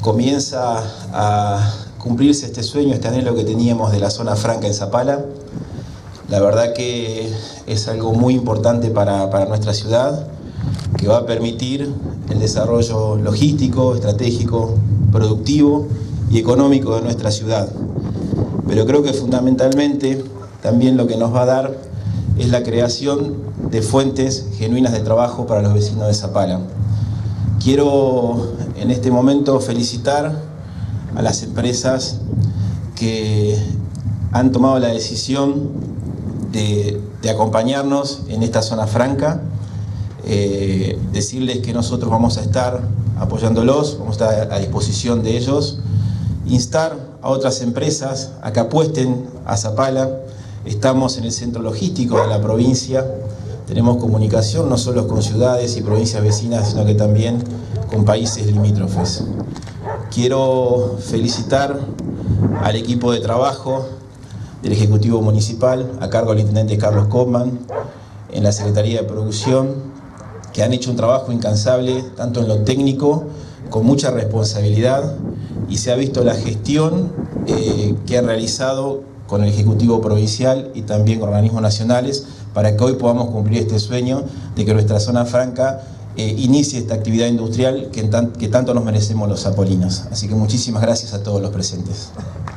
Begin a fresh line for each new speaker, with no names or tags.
comienza a cumplirse este sueño, este anhelo que teníamos de la zona franca en Zapala. La verdad que es algo muy importante para nuestra ciudad, que va a permitir el desarrollo logístico, estratégico, productivo y económico de nuestra ciudad. Pero creo que fundamentalmente también lo que nos va a dar es la creación de fuentes genuinas de trabajo para los vecinos de Zapala. Quiero en este momento felicitar a las empresas que han tomado la decisión de acompañarnos en esta zona franca, decirles que nosotros vamos a estar apoyándolos, vamos a estar a disposición de ellos, instar a otras empresas a que apuesten a Zapala. Estamos en el centro logístico de la provincia, tenemos comunicación no solo con ciudades y provincias vecinas, sino que también con países limítrofes. Quiero felicitar al equipo de trabajo del Ejecutivo Municipal, a cargo del Intendente Carlos Kopman, en la Secretaría de Producción, que han hecho un trabajo incansable, tanto en lo técnico, con mucha responsabilidad, y se ha visto la gestión que han realizado con el Ejecutivo Provincial y también con organismos nacionales, para que hoy podamos cumplir este sueño de que nuestra zona franca inicie esta actividad industrial que tanto nos merecemos los zapolinos. Así que muchísimas gracias a todos los presentes.